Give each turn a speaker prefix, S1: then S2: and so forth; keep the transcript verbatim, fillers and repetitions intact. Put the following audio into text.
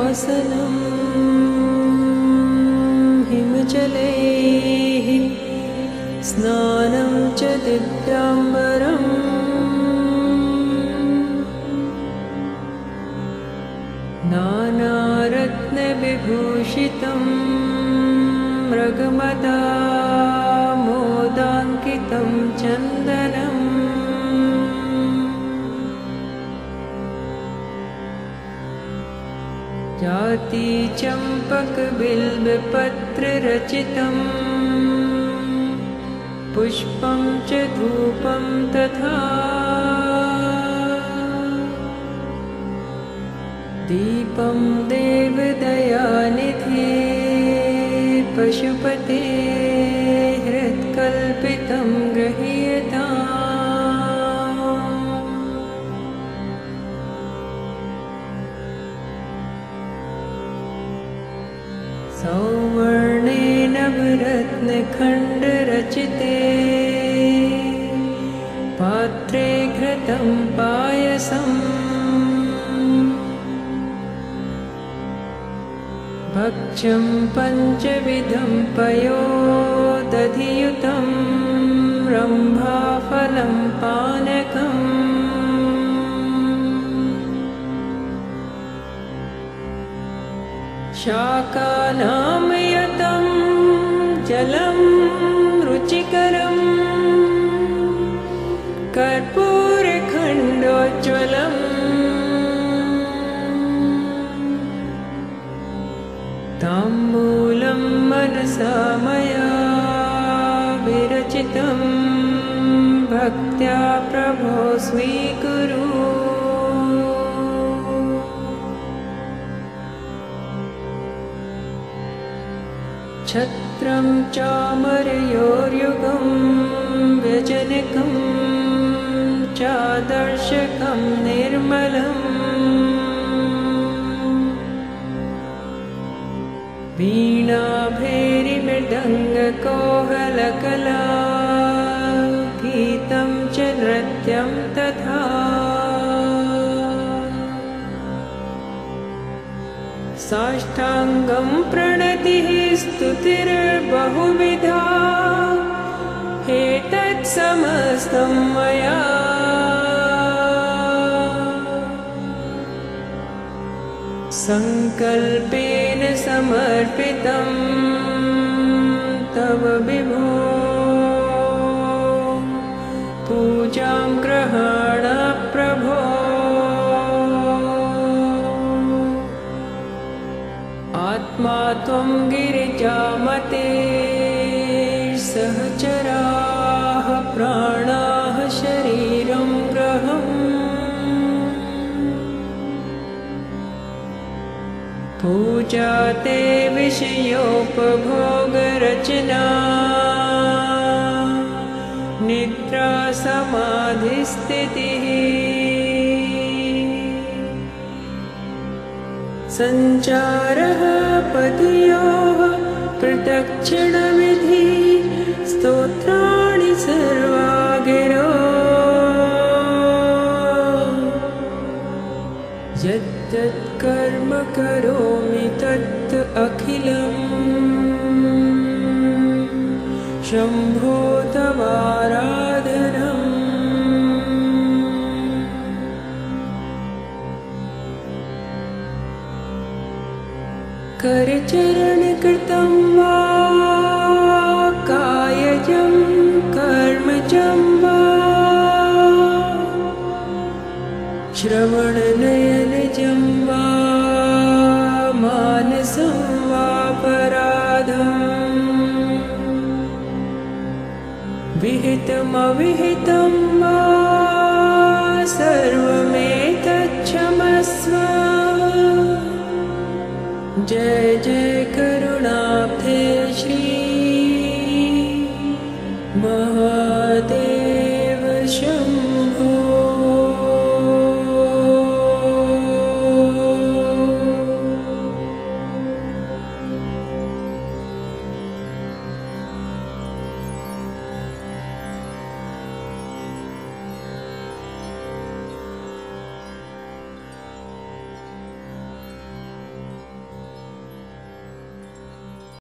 S1: नीलाचलं हिमजलैः स्नानं च दिव्याम्बरम् नानारत्नविभूषितं मृगमदा मोदाङ्कितं चन्दनम् जातिचम्पकबिल्वपत्ररचितं पुष्पं च धूपं तथा दीपं देवदयानिधे पशुपते हृत्कल्पितं गृह्यताम् सौवर्णेन नवरत्नखण्डरचिते पात्रे घृतं पायसम् भक्ष्यं पञ्चविधं पयोदधियुतं रम्भाफलं पानकम् शाकानामयतं जलं रुचिकरं कर्पूरखण्डोज्ज्वलम् ताम्बूलं मनसा मया विरचितं भक्त्या प्रभो स्वीकुरु छत्रं चामरयोर्युगं व्यजनकं चादर्शकं निर्मलम् वीणाभैरिमृदङ्गकोहलकला गीतं च नृत्यं तथा साष्टाङ्गं प्रणतिः स्तुतिर्बहुविधा एतत् समस्तं मया संकल्पेन समर्पितं तव विभो पूजां ग्रहाण प्रभो आत्मा त्वं गिरिजामते सहचराः प्राणाः शरीरं ग्रहम् पूजा ते विषयोपभोगरचना निद्रा समाधिस्थितिः सञ्चारः पदयोः प्रदक्षिणविधि स्तोत्राणि सर्वा गिरो यत् कर्म करोमि तत् अखिलम् शम्भो तवाराधनम् करचरणकृतं वा कायजं कर्मजं वा श्रवणनयनजं वा मानसं वापराधम् विहितमविहितं वा सर्वमेतत् क्षमस्व जय जय